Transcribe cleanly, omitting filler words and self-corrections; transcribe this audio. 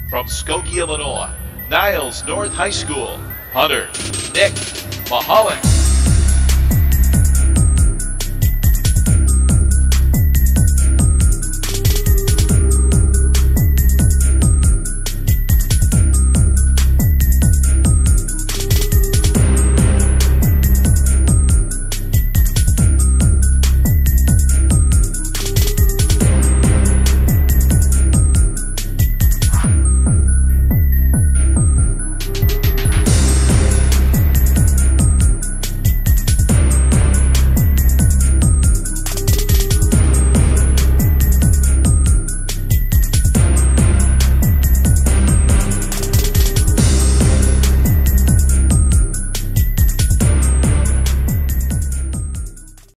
From Skokie, Illinois, Niles North High School, Hunter Nick Mahalik.